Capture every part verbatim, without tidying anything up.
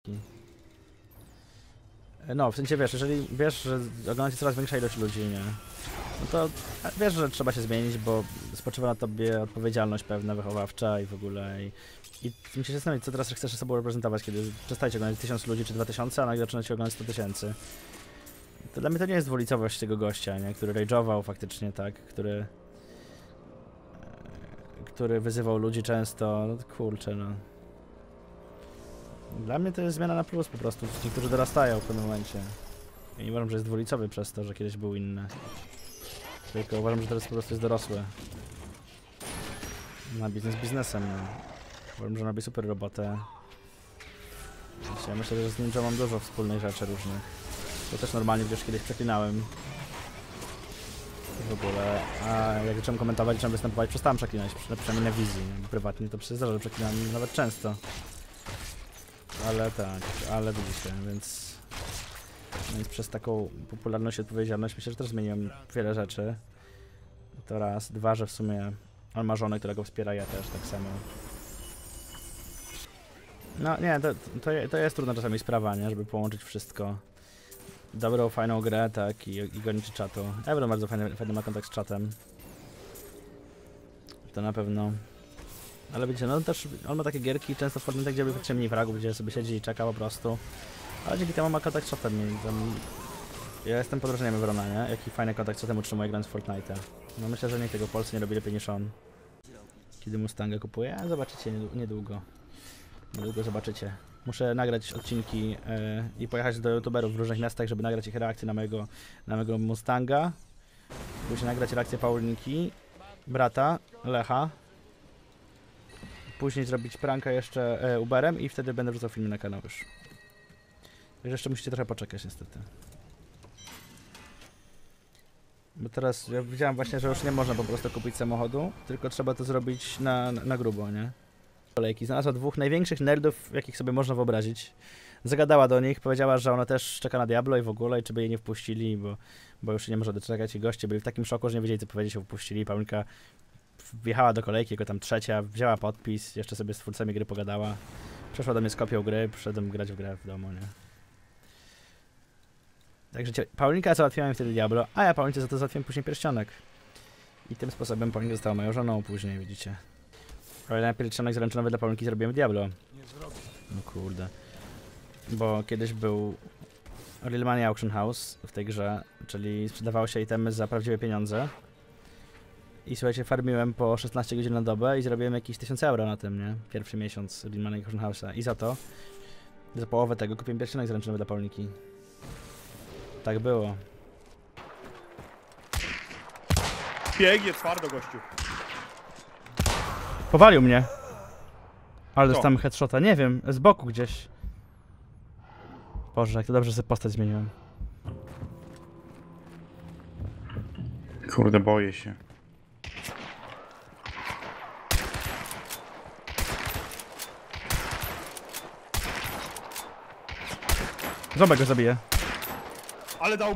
taki. No, w sensie wiesz, jeżeli wiesz, że ogląda cię coraz większa ilość ludzi, nie? No to wiesz, że trzeba się zmienić, bo spoczywa na tobie odpowiedzialność pewna, wychowawcza i w ogóle. I, i musisz się zastanowić, co teraz chcesz sobą reprezentować, kiedy przestajecie oglądać tysiąc ludzi czy dwa tysiące, a nagle zaczynacie oglądać sto tysięcy. To dla mnie to nie jest dwulicowość tego gościa, nie? Który rage'ował faktycznie, tak? Który... który wyzywał ludzi często, no kurczę, no. Dla mnie to jest zmiana na plus po prostu. Niektórzy dorastają w pewnym momencie. Ja nie uważam, że jest dwulicowy przez to, że kiedyś był inny. Tylko uważam, że teraz po prostu jest dorosły. Na biznes biznesem, no. Uważam, że robi super robotę. Ja myślę, że z Ninja mam dużo wspólnych rzeczy różnych. To też normalnie gdzieś kiedyś przeklinałem. W ogóle, a jak zacząłem komentować, zacząłem występować, przestałem przeklinać, przynajmniej na wizji. Prywatnie to przyzdarza, że przeklinam nawet często. Ale tak, ale widzicie, więc... Więc przez taką popularność i odpowiedzialność myślę, że też zmieniłem wiele rzeczy. To raz. Dwa, że w sumie on ma żonę, która go wspiera, ja też tak samo. No nie, to, to, to jest trudna czasami sprawa, nie? Żeby połączyć wszystko. Dobrą, fajną grę, tak, i, i gonić czatu. Ebro bardzo fajny, fajny ma kontakt z czatem. To na pewno. Ale wiecie, no też on ma takie gierki często w Fortnite, gdzie faktycznie mniej fragów, gdzie sobie siedzi i czeka po prostu. Ale dzięki temu ma kontakt z czatem. Tam... Ja jestem podróżniem Evrona, nie? Jaki fajny kontakt z czatem utrzymuje grając w Fortnite'a. No myślę, że nikt tego w Polsce nie robi lepiej niż on. Kiedy Mustanga kupuje, a zobaczycie niedługo. Niedługo zobaczycie. Muszę nagrać odcinki yy, i pojechać do youtuberów w różnych miastach, żeby nagrać ich reakcje na mojego, na mojego Mustanga. Później nagrać reakcję Paulinki, brata, Lecha. Później zrobić pranka jeszcze e, Uberem i wtedy będę wrzucał filmy na kanał już. Także jeszcze musicie trochę poczekać niestety. Bo teraz ja widziałem właśnie, że już nie można po prostu kupić samochodu, tylko trzeba to zrobić na, na, na grubo, nie? Kolejki. Znalazła dwóch największych nerdów, jakich sobie można wyobrazić. Zagadała do nich, powiedziała, że ona też czeka na Diablo i w ogóle, i czy by jej nie wpuścili, bo, bo już się nie może doczekać i goście byli w takim szoku, że nie wiedzieli co powiedzieć, się wpuścili. Paulinka wjechała do kolejki jako tam trzecia, wzięła podpis, jeszcze sobie z twórcami gry pogadała. Przeszła do mnie z kopią gry, przyszedłem grać w grę w domu, nie? Także Paulinka załatwiła mi wtedy Diablo, a ja Paulince za to załatwiłem później pierścionek. I tym sposobem Paulinka została moją żoną później, widzicie. Ale na pierścionek zaręczynowy dla Paulinki zrobiłem Diablo. No kurde. Bo kiedyś był Real Money Auction House w tej grze, czyli sprzedawało się itemy za prawdziwe pieniądze. I słuchajcie, farmiłem po szesnaście godzin na dobę i zrobiłem jakieś tysiąc euro na tym, nie? Pierwszy miesiąc Real Money Auction House'a. I za to, za połowę tego kupiłem pierścionek zaręczynowy dla Paulinki. Tak było. Biegnie twardo, gościu. Powalił mnie. Ale Co? dostałem headshota, nie wiem, z boku gdzieś. Boże, jak to dobrze, że sobie postać zmieniłem. Kurde, boję się. Ząbek go zabije. Ale dał mu.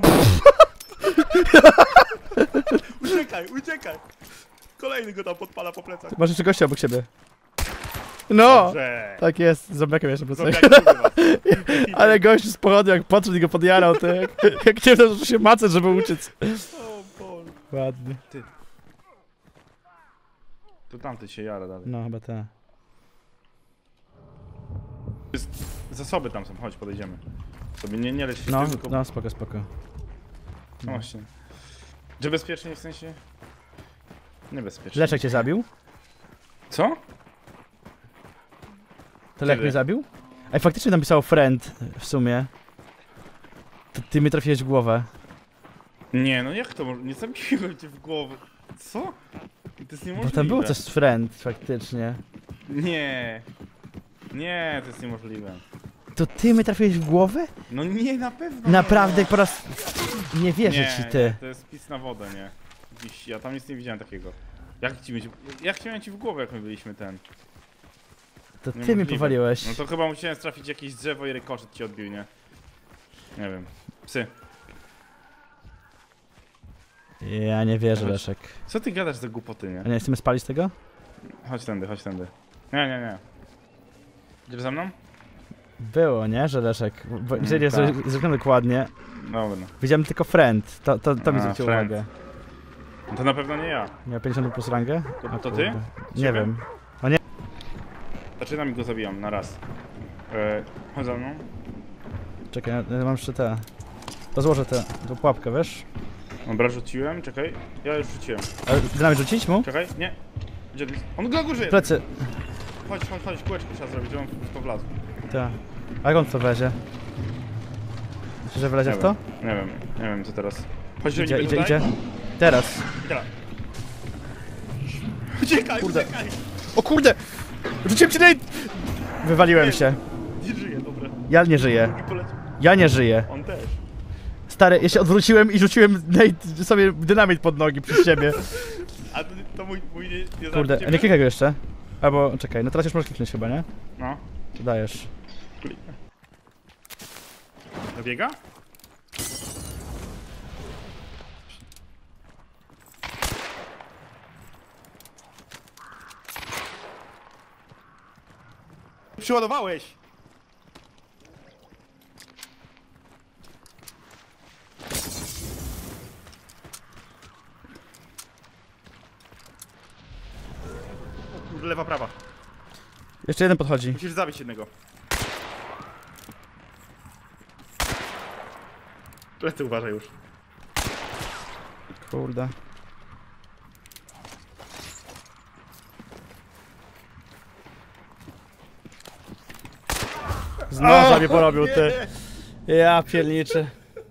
Uciekaj, uciekaj. Kolejny go tam podpala po plecach. Masz jeszcze gościa obok siebie. No! Dobrze. Tak jest, z zombiakiem jeszcze plecach. Zombiaki, Ale gość z pochodu jak podszedł i go podjarał, to jak, jak nie to się macać, żeby uciec. O Boże. Ładnie. Ty. To tamty się jara dalej. No chyba tak. Zasoby tam są, chodź, podejdziemy. Sobie nie, nie leć się No, tylko... no spoko, spoko. No właśnie. Że bezpiecznie w sensie? Niebezpiecznie. Leszek cię zabił? Co? To Lech Kiedy? mnie zabił? Ej, faktycznie tam pisało friend w sumie. To ty mnie trafiłeś w głowę. Nie, no jak to może? Nie zabiłem cię w głowę. Co? To jest niemożliwe. Bo tam było coś z friend faktycznie. Nie. Nie, to jest niemożliwe. To ty mnie trafiłeś w głowę? No nie, na pewno. Naprawdę nie. po raz... Nie wierzę nie, ci, ty. Nie, to jest pis na wodę, nie. Dziś, ja tam nic nie widziałem takiego. Jak ci mieć... Jak chciałem ci w głowę, jak my byliśmy ten. To ty Niemożliwe. mnie powaliłeś. No to chyba musiałem trafić jakieś drzewo i rykoszet ci odbił, nie? Nie wiem. Psy. Ja nie wierzę, Chodź. Leszek. Co ty gadasz za głupoty, nie? A nie chcemy spalić tego? Chodź tędy, chodź tędy. Nie, nie, nie. Idziesz za mną? Było, nie? Żeleszek. Bo Mm, jeżeli tak. zrobiłem dokładnie, Dobra. widziałem tylko friend. To, to, to mi A, zwróciło friend. uwagę. No to na pewno nie ja. Miał pięćdziesiąt plus rangę? To- O to ty? kurde. Nie Ciebie? wiem. Zaczynam i go zabijam na raz. E, chodź za mną. Czekaj, ja mam jeszcze te. Rozłożę tę tą pułapkę, wiesz? Dobra, rzuciłem, czekaj. Ja już rzuciłem. Ale dynamit rzucić mu? Czekaj, nie. Gdzie ty? On na górze jest. Plecy. Chodź, chodź, chodź, kółeczko trzeba zrobić, żeby on w to wlazł. Tak. A jak on to wezie? Myślisz, że wylezie Nie w to? wiem, nie wiem, nie wiem co teraz. Chodź, że Idzie, niby idzie, tutaj. idzie. Teraz. I teraz. Uciekaj, Kurde. uciekaj! O kurde! Rzuciłem ci nade! Wywaliłem się. Nie żyje, dobra. Ja nie żyję. I polecił. Ja nie żyję. On też. Stary, ja się odwróciłem i rzuciłem nade, sobie dynamit pod nogi przez siebie. A to, to mój, mój nie, nie Kurde, zabił nie ciebie? klikaj go jeszcze. Albo, czekaj, no teraz już możesz kliknąć chyba, nie? No, To dajesz. kliknę. Dobiega? Przyładowałeś! O kurde, lewa, prawa. Jeszcze jeden podchodzi. Musisz zabić jednego. Lecę, uważaj już. Kurde. Znowu mnie porobił, ty. Ja pierniczy.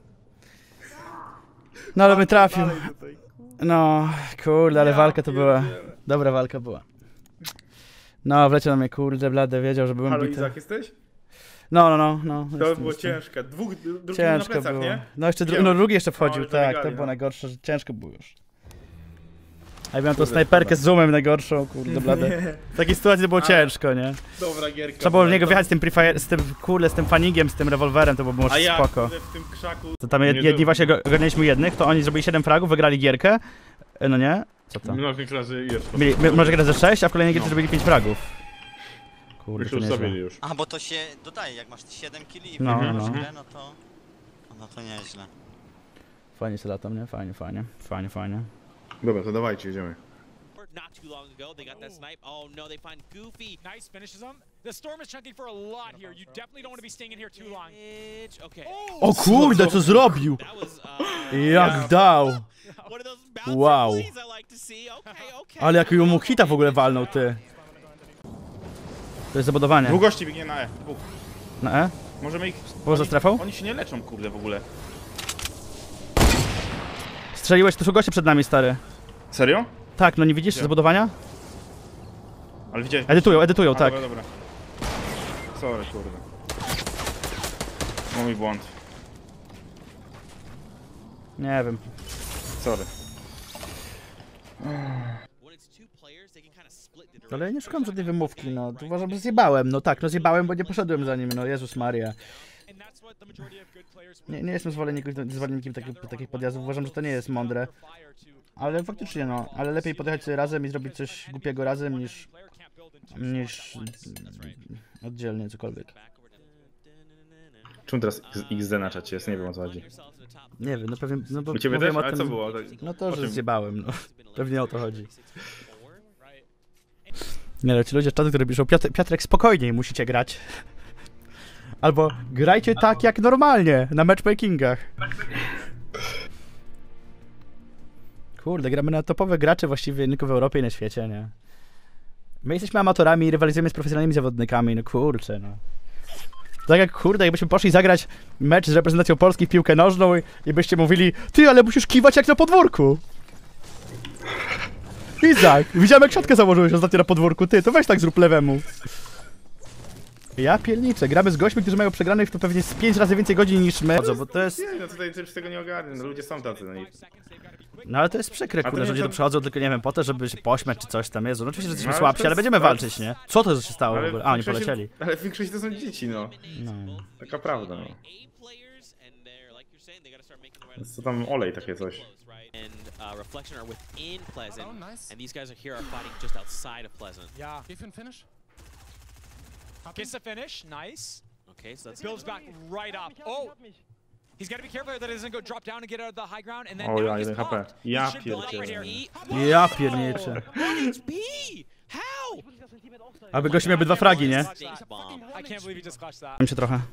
No ale mnie trafił. Dalej tutaj. No, kurde, ale Ja walka to była. pierdzielę. Dobra walka była. No, wleciał na mnie, kurde, blady, wiedział, że byłem Halo, bity. Izak, jesteś? No, no, no, no. To jestem, było jestem. ciężkie. Dwóch, drugi na Ciężko plecach, było. nie? No jeszcze dru Wiem. no, drugi jeszcze wchodził, No, już tak, zabiegali, to było no. najgorsze, że ciężko było już. A ja miałem tą Kurde, snajperkę szkoda. z zoomem najgorszą, kurde, blade. W takiej sytuacji to było Ale- ciężko, nie? Dobra gierka. Trzeba było w była. niego wjechać z tym prefire, z tym, kurde, z tym fanigiem, z tym rewolwerem, to by było A ja spoko. kurde, w tym krzaku... To tam Nie jed, jedni żyłem. właśnie go- ogarnęliśmy jednych, to oni zrobili siedem fragów, wygrali gierkę. E, No nie? Co to? Mnożnik razy jest. Mieli, my, może grać ze sześć, a w kolejnej gierce No. zrobili pięć fragów. Kurde, Już to już nieźle. zabili już. A, bo to się dodaje, jak masz siedem killi i No, wygrywasz no. grę, no to... No to nieźle. Fajnie się latam, nie? Fajnie, fajnie. Fajnie, fajnie. Dobra, to dawajcie, jedziemy. Not too long ago, they got that snipe. Oh no, they find Goofy. Nice, finishes him. The storm is chunking for a lot here. You definitely don't want to be staying in here too long. Bitch. Okay. O kurde, co zrobił? That was uh, Jak dał! one of those bouncer Wow. plays I like to see. Okay, okay. Ale jakiego mu hita w ogóle walnął, ty. To jest zabudowanie. Długości biegnie na E. Dwóch. Na E? Możemy ich... Poza oni- strefą? Oni się nie leczą, kurde, w ogóle. Strzeliłeś, to są goście przed nami, stary. Serio? Tak, no nie widzisz Gdzie? zabudowania? Ale widziałeś... Edytują, edytują, A, tak. Dobra, dobra. Sorry, kurde. Mój błąd. Nie wiem. Sorry. When it's two players, they can kind of split the Ale ja nie direction. szukam żadnej wymówki, no. To uważam, że zjebałem. No tak, no zjebałem, bo nie poszedłem za nim, no Jezus Maria. And that's what the majority of good players Nie, nie jestem zwolennikiem, zwolennikiem takich, takich podjazdów, uważam, że to nie jest mądre. Ale faktycznie no, ale lepiej podjechać sobie razem i zrobić coś głupiego razem niż, niż oddzielnie cokolwiek. Czemu teraz X D na czacie jest? Nie wiem o co chodzi. Nie wiem, no pewnie, no bo U ciebie mówiłem też? o Ale tym, co było? no to, O że czym? zjebałem, no. Pewnie o to chodzi. Nie, ale ci ludzie z czatu, którzy piszą, Piotr, Piotrek, spokojniej musicie grać. Albo grajcie tak jak normalnie, na matchmakingach. Kurde, gramy na topowe gracze właściwie tylko w Europie i na świecie, nie? My jesteśmy amatorami i rywalizujemy z profesjonalnymi zawodnikami, no kurczę, no. Tak jak, kurde, jakbyśmy poszli zagrać mecz z reprezentacją Polski w piłkę nożną i, i byście mówili, ty, ale musisz kiwać jak na podwórku. Izak, widziałem jak siatkę założyłeś ostatnio na podwórku, ty, to weź tak zrób lewemu. Ja pierniczę, gramy z gośćmi, którzy mają przegranych to pewnie z pięć razy więcej godzin niż my. Bo to jest... Nie, no tutaj też tego nie ogarnę, no ludzie są tacy, no i... No ale to jest przykre, A to kurde, nie że ludzie to- tu przychodzą tylko, nie wiem, po to, żeby się pośmiać czy coś tam, Jezu. No oczywiście, że jesteśmy No, ale słabsi, to ale jest- będziemy ale- walczyć, nie? Co to się stało w Ale ogóle? A, oni w większości- polecieli. Ale w większości to są dzieci, no. No. Taka prawda, no. A players, and they're like you're saying, they gotta start making the right Jest to tam olej takie coś. and uh, Reflection are within Pleasant, Oh, nice. and these guys are here are fighting just outside of Pleasant. Yeah. Give him finish. Gets the finish. Nice. Okay, so that's Builds back right up. Oh! He's got to be careful that he doesn't go drop down and get out of the high ground, and then O now ja, he's jeden H P. popped. He Ja should build up right pierdzielę. here. Ja pierniczę. one H P. How? Aby gość miałby dwa fragi, nie? Jinx bomb. I can't believe he just clutched that. Mam się trochę.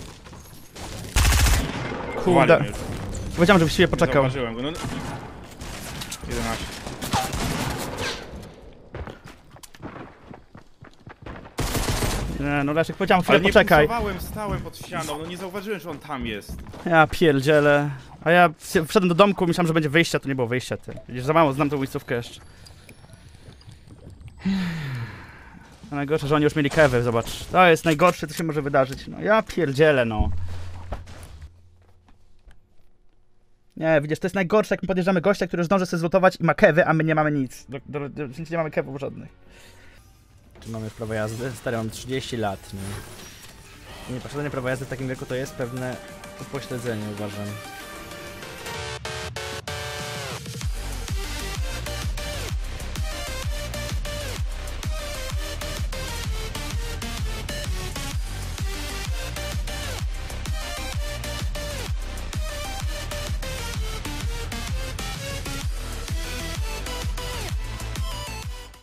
Uwalił Kurde. mnie już. Powiedziałem, żebyś chwilę poczekał. Zauważyłem go. No... jedenaście. Nie, no Leszek, powiedziałem chwilę Ale nie poczekaj. pulsowałem, stałem pod ścianą, no nie zauważyłem, że on tam jest. Ja pierdzielę. A ja wszedłem do domku, myślałem, że będzie wyjście, a to nie było wyjścia, ty. Widzisz, za mało znam tą miejscówkę jeszcze. A najgorsze, że oni już mieli kewy, zobacz. To jest najgorsze, co się może wydarzyć. No ja pierdzielę, no. Nie, widzisz, to jest najgorsze, jak my podjeżdżamy gościa, który już zdąży sobie zlutować i ma kewy, a my nie mamy nic. Do, do, do, nie mamy kewów żadnych. Czy mamy prawo jazdy? Stary, mam trzydzieści lat, nie? Nie, posiadanie prawa jazdy w takim wieku to jest pewne upośledzenie, uważam.